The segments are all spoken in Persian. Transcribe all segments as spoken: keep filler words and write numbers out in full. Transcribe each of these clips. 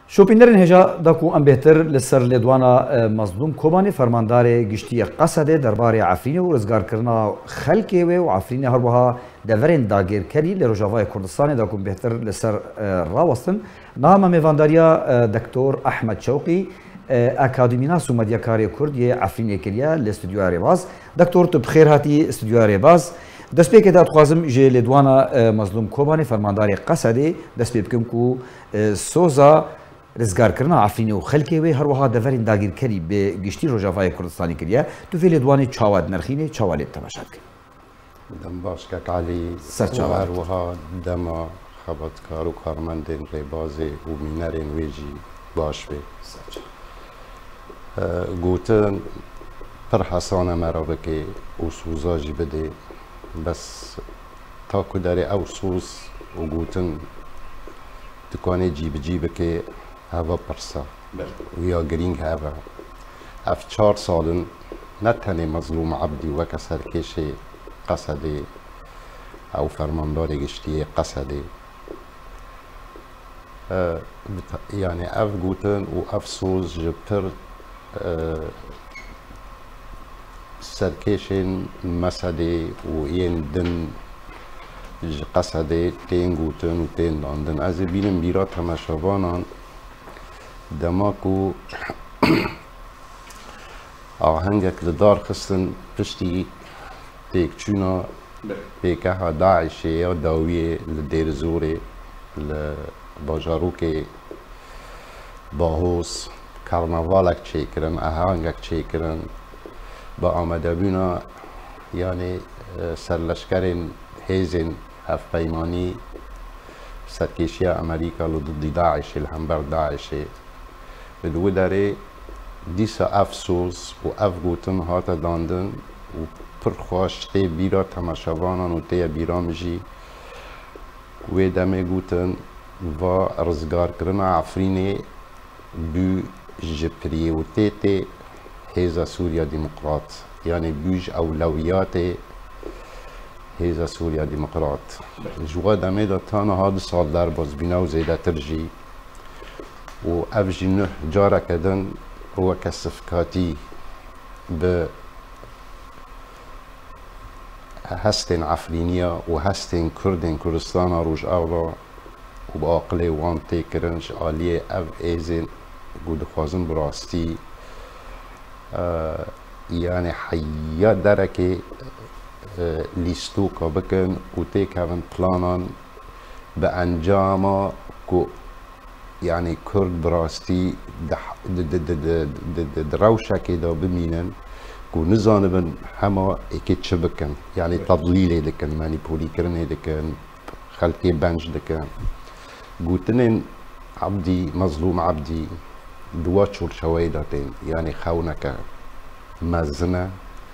شوپیندرین هجا داکو ام بهتر لسر لدوانا مظلوم کوبانی فرماندار گشتی قصده درباره عفرین و رزگار کرنا خلکی و عفرین هر وها دورین داگیر کری لروجاوای کردستان داکو بهتر لسر راوستن نام میوانداریا دکتور احمد شوقی اکادمینا سومدیا کاری کردی عفرین کریا لاستودیو ریباز دکتور تو بخیر هاتی استودیو ریباز دست به که داد خوازم جه لدوانا مظلوم کوبانی فرماندار قصده دست به بکم کو سوزا رزگار کرنا عفرین و خلکی و هر وها دورین داگیر کری به گشتی روجاوای کردستانی کریا تو فی لدوانی چاواد نرخینه چاوالیت تماشاد کن دم باش که علی و هر وها دم خبرکار و کارمندین ریبازی و مینرین ویجی باش بی گوتن پر حسانه مرا بکی و سوزاجی بده بس تا که داره او سوز و گوتن تکانه جیب جیب که هوا پرسا و یا گرینگ هوا اف چار سالن نتنی مظلوم عبدی و کسر کشی قصدی او فرماندار گشتی قصدی یعنی اف گوتن و اف سوز جبتر سرکشین مسدی و این دن قصده تین گوتن و تین داندن از بینم بیرا تماشاوانان دماکو آهنگک لدار خستن پشتی تیک چونا پیکه ها داعشه یا داویه لدیر زوره لباجاروک باهوس کارناوالک چه کرن آهنگک چه کرن با آمده بینا یعنی سرلشکرین هیزن هف پیمانی سرکشی امریکا لضد داعش الهمبر داعش بدو داره دیسا افسوس و اف گوتن هاتا داندن و پرخواش تی بیرا تماشاوانان و تی بیرا مجی و دمه گوتن و رزگار کرنا عفرینه بو جپریه و تی تی هیزا سوریا ديمقراط يعني بوج اولويات هيزا سوريا ديمقراط جوا دمي دا تانا هاد سال در باز بينا و زيدا ترجي و افجي نه جارة كدن هو كسفكاتي ب هستين عفرينيا و هستين كردين كردستانا روج اولا و باقلي وان تيكرنش آلية اف ايزين قود خوازن براستي آه يعني حيا دركي آه ليستوكا بكن و تيك هفن بلانان بانجاما كو يعني كرد براستي دروشة كده بمينن كو نزانبن هما اكيد شبكن يعني تضليلي دكن مانيبولي كرني دكن خلقي بنج دكن قوتنين عبدي مظلوم عبدي دواتشور شويداتين يعني خونك مزنة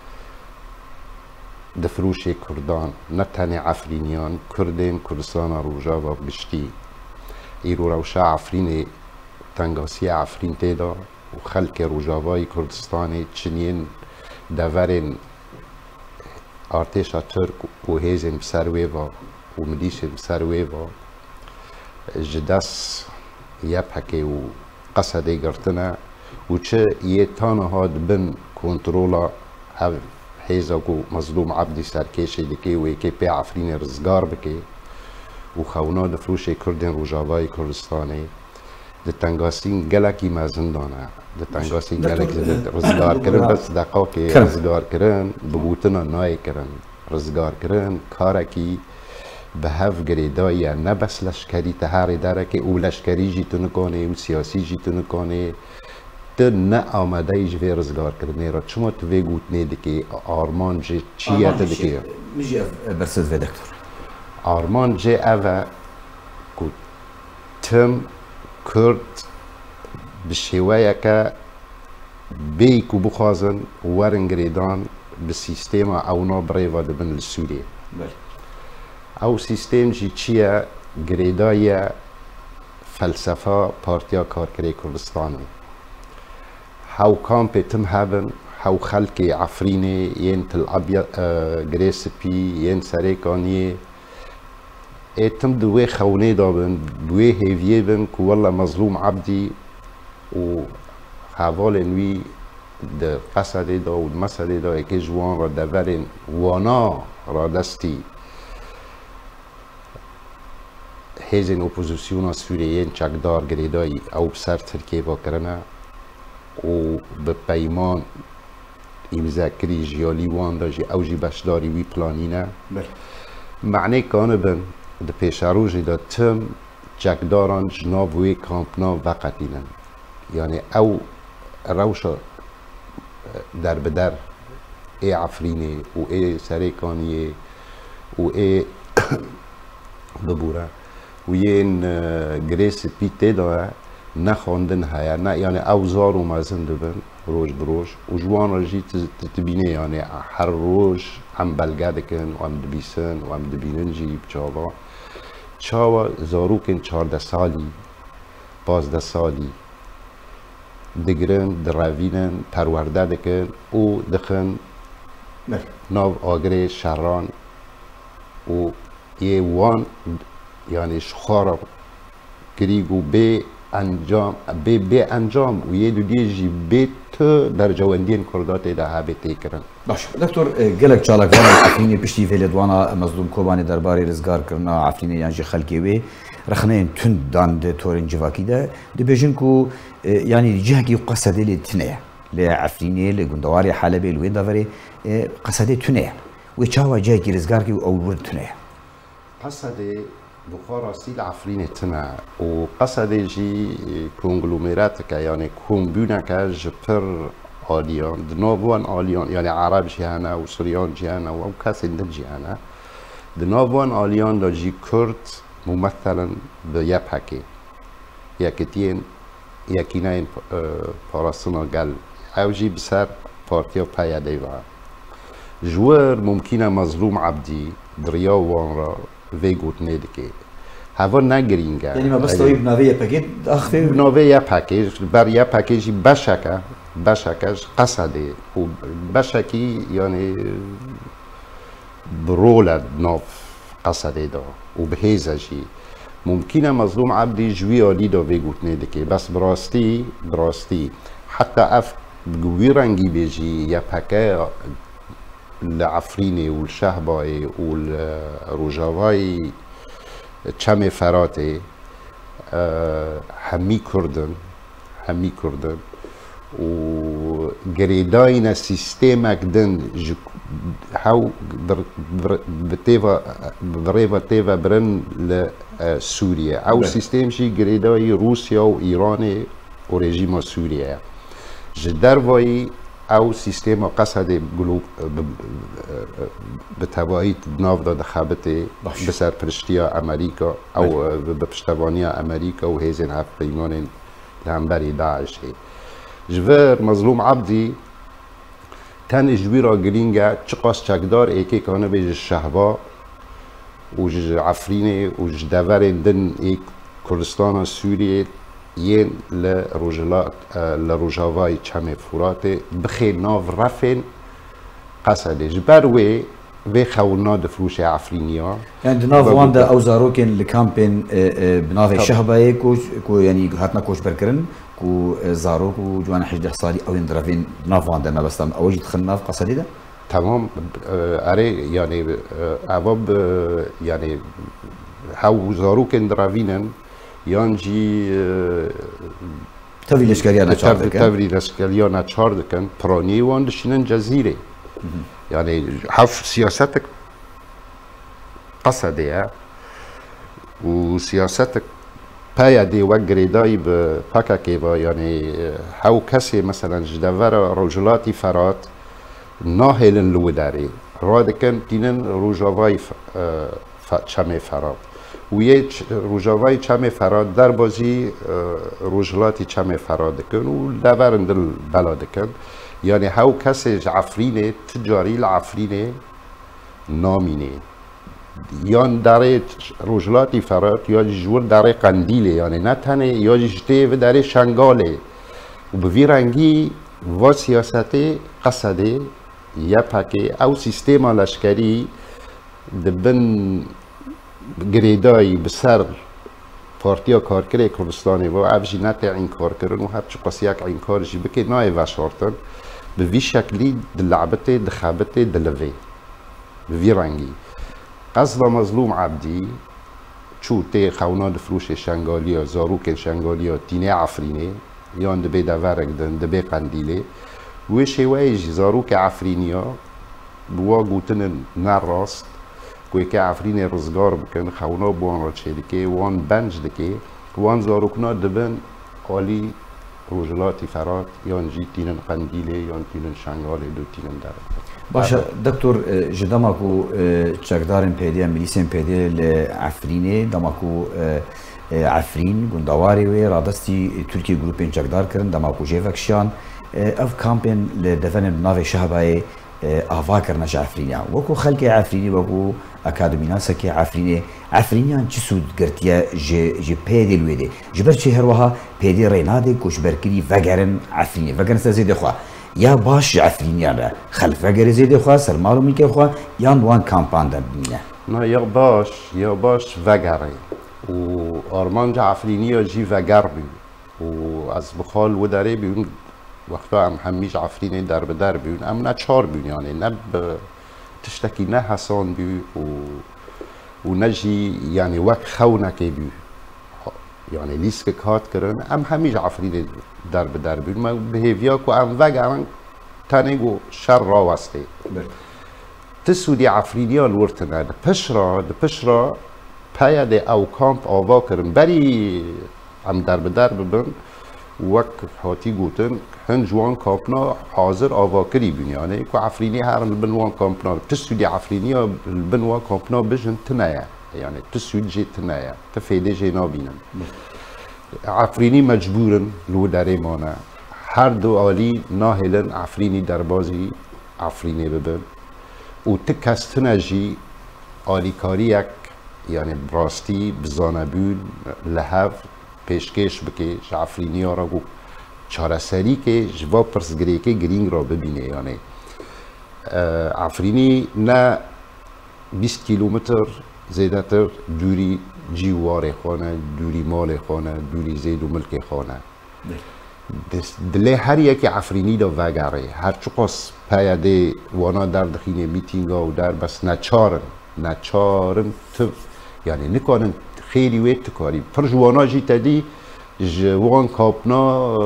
دفروشي كردان نتاني عفرينيان كردين كردستان روجاوا بشتي ايرو روشا عفريني تنگاسي عفرين تيدا وخلق روجاواي كردستاني چنين دورين ارتشا ترك وهيزن بسرويوا ومديشن بسرويوا جدس يبحكي و قصدي قرتنا وچه يه تانا هاد بن كنترولا هف حيزاكو مظلوم عبدي سركيشي دكي ويكي بي عفرين رزگار بكي وخونا دفروشي كردين روجاواي كردستاني دتنگاسين گلكي مازندانا دتنگاسين گلكي رزگار کرن بس دقاقي رزگار کرن بگوتنا ناي کرن رزگار کرن كاركي به هف گریدایی نه بس لشکری تهاری داره که او لشکری جیتو نکنه و سیاسی جیتو نکنه تو نه آمده ایش وی رزگار کرنه را چما تو وی گوتنه دکی آرمان جه چیه تا دکی میجی برسد وی دکتور آرمان جه اوه که تم کرد بشیوه که بیکو بخوازن ورن گریدان به سیستم اونا بریوا دبن لسوریه او سیستم جی چیه گریدای فلسفه پارتیا کارکری کردستانی هاو کامپ تم هبن هاو خلقی عفرینه ین تل ابیا گریسپی ین سریکانی اتم دوی خونه دابن دوی هیویه بن که والله مظلوم عبدی و حوال نوی ده قصده دا و مسده دا که جوان را دورین وانا را دستی هیزن اپوزیسیون سوریه چکدار گریدایی او بسر ترکیه با کرنه و به پیمان امضا کری جیالی وان دا جی او جی بشداری وی پلانینه معنی کانه بن ده پیشاروجی دا تم چکداران جناب وی کامپنا وقتینن یعنی او روشا در بدر ای عفرینه و ای سریکانیه و ای ببوره و یین گریس پیته داره نخواندن هیا نه یعنی اوزار و مزن دبن روز بروز و جوان رجی تبینه یعنی هر روز هم بلگه دکن و هم دبیسن و هم دبینن جی بچاوا چاوا زاروکن چارده سالی پازده سالی دگرن دراوینن پرورده دکن و دخن ناو آگره شران و یه وان یعنی شخارا کریگو به انجام به به انجام و یه دو دیجی به تو در جواندین کردات ده ها به تکرن باش دکتر گلک چالکوان عفرینی پشتی فیلدوانا مظلوم کوبانی درباره رزگار کرنا عفرینی یعنی خلکی وی رخنین تند داند تورن جواکی ده دبیجن کو یعنی جهکی قصده لتنه لعفرینی لگندواری حلبی لوین داوری قصده تنه و چاوا جهکی رزگار کی او ورد تنه قصده بخار اصیل عفرین تنه و قصده جی کنگلومرات که یعنی کمبونه که جپر آلیان دنابوان آلیان یعنی عرب جهانه و سوریان جهانه و کسی دل جهانه دنابوان آلیان دا جی کرد ممثلا به یه پکی یکیتین یکینه پاراسنا گل او جی بسر پارتیا پایا دیوان جوار ممکنه مظلوم عبدی دریا وان را وی گوت ندکی هوا نگرینگه یعنی ما بس توی بناوی پاکیت آخه بناوی یه پاکیج بر یه پاکیجی بشکه بشکش قصده و بشکی یعنی برول ناف قصده دا و بهیزشی ممکنه مظلوم عبدی جوی آلی دا وی گوت ندکی بس براستی براستی حتی اف بگوی رنگی بیجی یه پاکه العفريني والشهباي والروجاواي تشامي فراتي همي كردن همي كردن و جريداينا سيستيمك دن هاو بتيفا بريفا تيفا برن لسوريا او سيستيم شي جريداي روسيا وايراني وريجيم سوريا جدرواي او سیستم قصد گلوب به توایید ناو داد خبته بسر پرشتیا امریکا او به پشتوانی امریکا و هیزن هفت پیمان لهمبری داعش جوار مظلوم عبدی تن جوی را گرینگه چقاس چکدار ایکی کانه بیج شهبا و جج عفرینه و جج دور دن ایک کردستان سوریه ين لروجلات لروجاواي تشامي فوراتي بخي ناف رافين قصدي جبروي في خونا دفروش عفرينيا يعني ناف واندا او زاروكن لكامبين بناف شهباي كو كو يعني هاتنا كوش بركرن كو زاروك وجوانا حجده صالي او يندرافين ناف واندا ما بس او جيت خناف قصدي ده تمام اري يعني اواب يعني هاو زاروكن درافينن یانجی تفری لشکریان چهار دکن تفری لشکریان چهار دکن پرانی وان دشینن جزیره یعنی حف سیاست قصده و سیاست پایدی و گریدایی به پاکا که با یعنی هاو کسی مثلا جدور رجلاتی فرات ناهلن لو داری را دکن تینن روجاوای چمه فرات و یه روجاوای چمه فراد در بازی روجلاتی چمه فراد کن و دورن دل بلا دکن یعنی هاو کسی عفرینه تجاری العفرینه نامینه یان داره روجلاتی فراد یا جور داره قندیله یعنی نه تنه یا جته و داره شنگاله و به ویرنگی و سیاست قصده یا پاکه او سیستم لشکری دبن گریدایی بسر پارتیا کارکری کردستانی و افجی نتی این کار کردن و هر چه قصیک این کارشی بکی نای وشارتن به وی شکلی دلعبته دخابته دلوی به وی رنگی قصد مظلوم عبدی چو تی خونا دفروش شنگالیا زاروک شنگالیا تینه عفرینه یان دبی دورک دن دبی قندیله و شوایج زاروک عفرینیا بوا گوتن نراست کوی که عفرین رزگار بکن خونا بوان را چه دکی وان بنج دکی وان زاروکنا دبن عالی روجلاتی فرات یان جی تینن قندیله یان تینن شنگاله دو تینن در باشه دکتر جداماکو چکدارن پیدی ملیسن پیدی لعفرینه دماکو عفرین گندواری و رادستی ترکی گروپین چکدار کردن دماکو جیفکشان اف کامپین لدفن ناوی شهبای آوا کردنش عفرینه وکو خلق عفرینی وکو اکادمینا سکی عفرینه عفرینیان چی سود گرتیه جی پیدی لویده جبر چه هر وها پیدی ریناده کش برکری وگرن عفرینه وگرن سزید خواه یا باش عفرینیان را خلف وگر زید خواه سرمارو میکه خواه یا وان کامپان در بینه نه یا باش یا باش وگره و آرمان جا عفرینی جی وگر بی و از بخال و داره بیون وقتا هم همیش عفرینی در به در بیون ام نه چار بیون یعنی نه تشتکی نه حسان بی و و نجی یعنی وقت خونکی بی یعنی لیسک کات کردن ام همیش عفرینی در به در بیون ما بهیویا کو ام وگرن تنگو شر را وسته تسودی عفرینیان ورتنه ده پشرا ده پشرا پایا ده او کامپ آوا کرن بری ام در به در ببن وک هاتی گوتن هن جوان کامپنا حاضر آوا کری بین یعنی که عفرینی هرن البنوان کامپنا تسودی عفرینی البنوان کامپنا بجن تنایا یعنی تسود جی تنایا تفیده جی نابینن عفرینی مجبورن لو داره مانه هر دو آلی ناهلن عفرینی در بازی عفرینی ببن و تکستنه جی آلیکاری یک یعنی براستی بزانه بون لحف پیشکش بکه عفرینی ها را گو چاره سری که جوا پرسگری که گرینگ را ببینه یعنی عفرینی نه بیست کیلومتر زیده تر دوری جیوار خانه دوری مال خانه دوری زید و ملک خانه دله هر یک عفرینی دا وگره هر چقاس پیاده وانا در دخینه میتینگا و در بس نچارن نچارن تو یعنی نکنن خیلی ویت کاری پر جوانا جی تدی جوان کابنا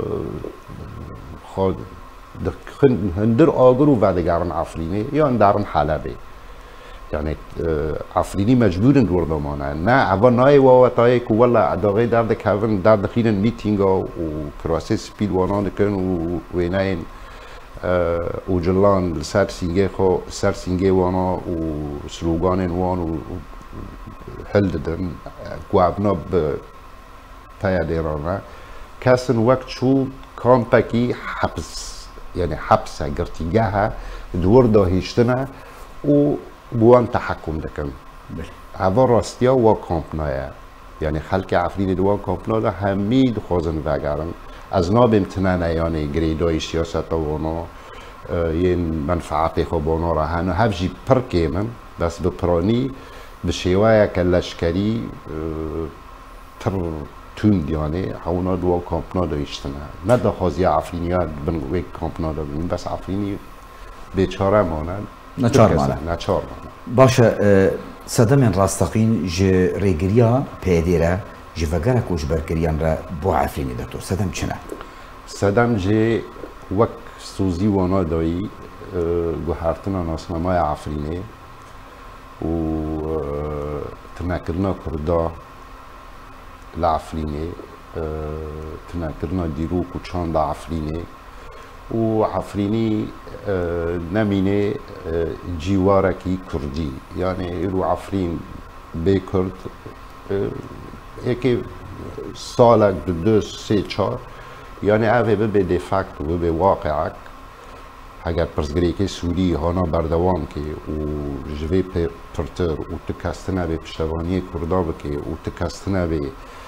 خود هندر آگر و ودگرن عفرینی یا اندرن حلبه یعنی عفرینی مجبورن دور دامانه نه اول نای واوتای که والا داغی درد کهون درد خیرن میتینگا و کراسه سپیل وانان کن و ویناین و جلان سر سینگه خو سر سینگه وانا و سلوگان وان و هل دادن قوابنا به پیاده رانه کسن وقت شو کامپکی حبس یعنی حبسه گرتیگه ها دور داهیشتنه و بوان تحکم دکن هوا راستیا و کامپنایه یعنی خلق عفرین دوان کامپنا همید خوزن وگرن از ناب امتنانه یعنی گریدای سیاست وانا یه منفعات خوبانا را هنو هفجی پر کیمن بس بپرانی بشیوه که لشکری تر توند یعنی اونا دو کامپنا داشتن نه دخوازی عفرینی ها بن وی کامپنا داشتن بس عفرینی بیچاره مانند نچار مانه نچار مانه باشه صدمن راستقین ج ریگریا پیدیره ج وگره کوش برگریان را بو عفرینی دکتر صدم چنه؟ صدم ج وک سوزی وانا دایی گوهرتنا ناسنامای عفرینی و تناکرنا کردا لعفرینه تناکرنا دیروک و چاند عفرینه و عفرینی نمینه جیوارکی کردی یعنی ایرو عفرین بی کرد یکی سالک دو دو سه چار یعنی اوه به دفکت و به واقعک اگر پرسگری که سوری هانا بردوام که و جوی پرتر و تکستنه به پشتوانی کردا بکه و تکستنه به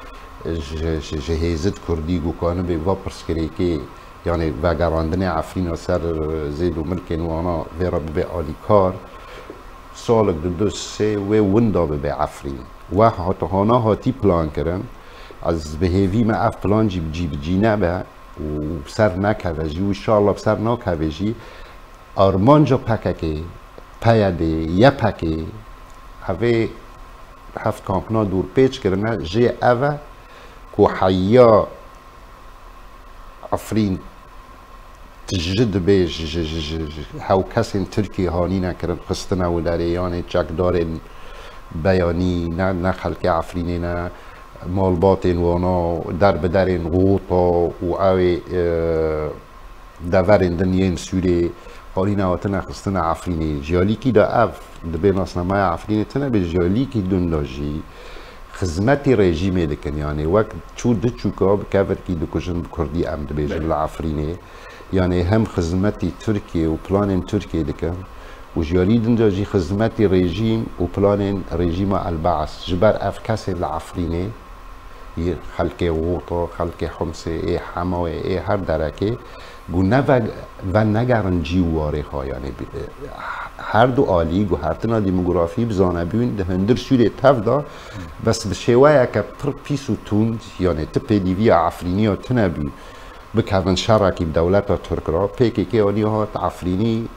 جهیزت کردی گوکانه به و پرسگری که یعنی وگراندن عفرین سر زید و ملک نوانا ویرا به آلی کار سالك دو سه و وندا به عفرین و حتی هانا هاتی پلان کردن از بهیوی ما اف پلان جی بجی بجی نبه و سر نکوژی و انشاءالله بسر نکوژی آرمانجا پککی پیاده یا پکی هفه هفت کامپنا دور پیچ کردن جه اوه که حیا عفرین تجد بیش هاو کسی ترکی هانی نکرد خستنا و داره یعنی چکدار بیانی نه نه خلق عفرینی نه مالبات وانا در بدر غوطا و اوی دورن دنیین سوری هانی نواتنا خستنا عفرینی جالی کی دا اف دبی ناسنامای عفرینی تنه به جالی کی دنداجی خدمتی رژیم دکن یعنی وقت چو د چوکا بکفر کی دکوشن کردی ام دبی جل عفرینی یعنی هم خدمتی ترکیه و پلان ترکیه دکن و جالی دنداجی خدمتی رژیم و پلان رژیم البعث جبر اف کسی العفرینی خلق غوطا خلق حمصه ای حماوه ای هر درکه گونه و نگرن جیواره ها یعنی هر دو آلی گو هر تنا دیموگرافی بزانه بیون ده هندر سوری تف دا بس بشیوه که پر پیس و توند یعنی تپ دیوی عفرینی ها تنا بیون بکرن شرکی بدولت ترک را پیکی که آنی ها عفرینی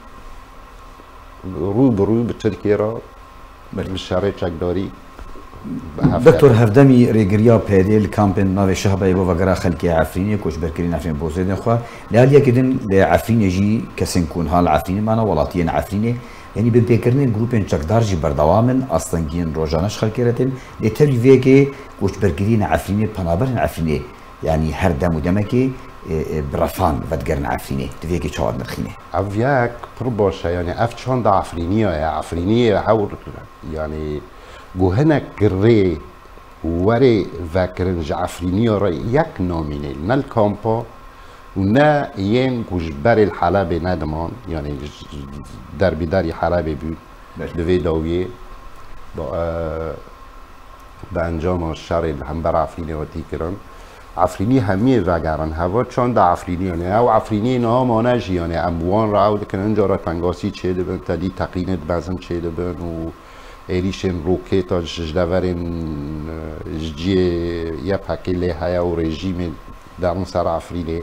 رو بروی به ترکیه را بشاره چکداری دكتور هفدمي ريغريا بيديل كامبين ناوي شهبه يبو وغرا خلقي عفريني كوش بركرين عفرين بوزيدن خوا لاليا كدن لعفرين يجي كسن كون هال عفرين معنا ولاتين عفريني يعني ببيكرنين جروبين چكدار جي بردوامن اصلنگين روجانش خلقيرتن لتري فيكي كوش بركرين عفريني پنابرن عفريني يعني هر دم و دمكي برفان ودگرن عفريني تفيكي چواد نرخيني افياك برباشا يعني اف چوند عفريني يا عفريني هاور يعني گو هنک ری وری وکرنج عفرینی را یک نامینه نه کامپا و نه ین گوش بر الحلب ندمان یعنی در بیداری حلب بود دوی داویه با به انجام شر هم بر عفرینی و تیکران عفرینی همیه وگرن هوا چند عفرینی یعنی او عفرینی نه مانجی یعنی اموان را عود کنن جارا تنگاسی چه دبن تدی تقینت بزن چه دبن و ایریشن روکیتا جدورین جی یا پکیله هیا و رژیم در اون سر عفرینه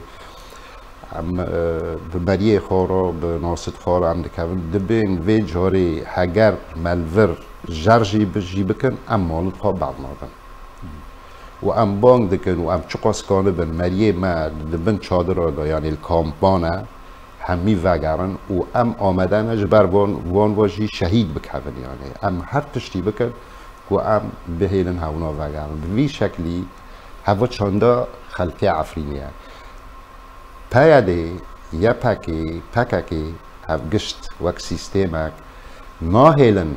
به مریه خورا به ناصد خورا هم دکون دبین وی جاری هگر ملور جرجی بجی بکن ام مالت خواب بعد نادن و ام بانگ دکن و ام چقاس کانه بن مریه ما دبن چادر دا یعنی الکامپانه همی وگرن و ام آمدنش بر وان وان واجی شهید بکن یعنی ام هر تشتی بکن و ام بهیلن هونا وگرن به شکلی هوا چاندا خلقی عفرینیه پیاده یا پکی پککی هف گشت وک سیستمک ناهیلن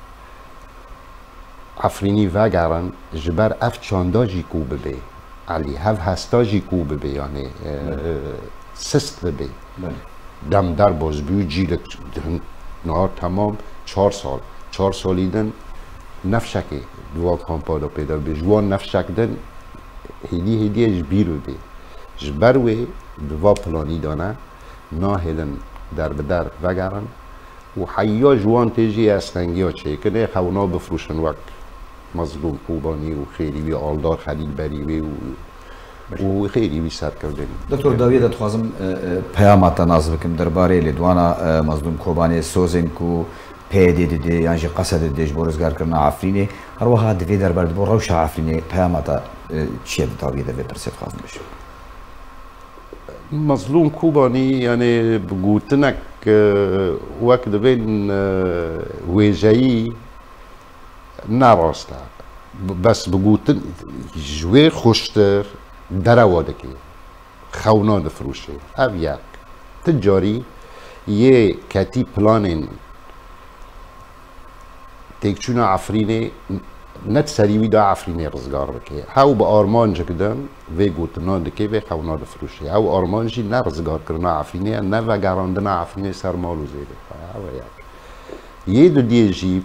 عفرینی وگرن جبر اف چاندا جی کو ببی علی هف هستا جی کو ببی یعنی سست ببی دم در باز بیو جیل نهار تمام چهار سال چهار سالیدن نفشکی دوا کامپادا پیدا به جوان نفشکدن هیدی هیدی اج بیرو بی جبروی دوا پلانی دانه ناهیدن در بدر وگرن و حیا جوان تیجی استنگی ها چه کنه خونا بفروشن وقت مظلوم خوبانی و خیلی وی آلدار خلیل بریوی و و خیلی وی سر کردن دکتر داوی دتخوازم پیامات ناز بکم درباره لدوانا مظلوم کوبانی سوزن کو پیدی دیدی یعنی قصد دیش بورزگار کردن عفرینه هر وها دوی درباره بو روش عفرینه پیامات چیه داوی دوی پرسید خوازم بشه مظلوم کوبانی یعنی بگوتنک وقت دوین ویجایی نراسته بس بگوتن جوی خوشتر درواده که خونا دفروشه او یک تجاری یه کتی پلانین تکچونا عفرینه نت سریوی دا عفرینه رزگار بکه هاو با آرمان جکدن وی گوتنا دکه وی خونا دفروشه هاو آرمان جی نه رزگار کرنا عفرینه نه وگراندنا عفرینه سرمالو زیده هاو یک یه دو دیه جی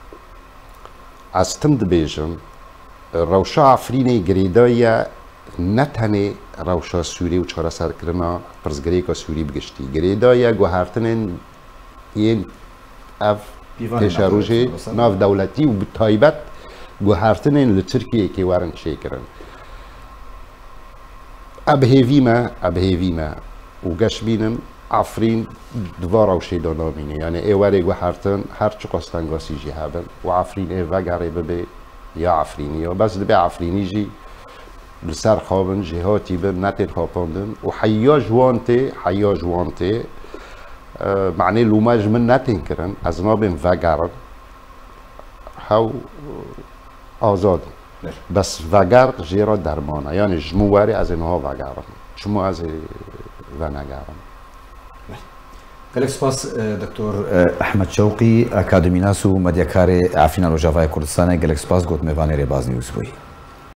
از تم دبیجن روشا عفرینه گریدای نتنه روشا سوری و چهار سر کرنا پرزگری که سوری بگشتی گریدای گوهرتنین این اف تشاروجي ناف دولتي وبالتايبت جوهرتنين لتركيا كي وارن شيكرن ابهيفي ما ابهيفي ما وقش بينم عفرين دوارا وشي دوناميني يعني اي واري جوهرتن هر چو قستان قاسي جي هابن وعفرين اي وقاري ببي يا عفريني بس دبي عفريني جي بسر خوابن جهاتي بن نتين خوابندن وحيا جوانتي حيا جوانتي آه معني لوماج من نتين كرن از نابن وقارن هاو آزاد بس وقار جيرا درمانه يعني جمواري از انها وقارن شمو از ونقارن گەلێک سپاس دکتۆر ئەحمەد شەوقی ئەکادمی ناس و مەدیەکارێ ئافرینە ڕۆژاوای کوردستانە گەلێک سپاس گوت میێوانی ڕێبازنی وس بووی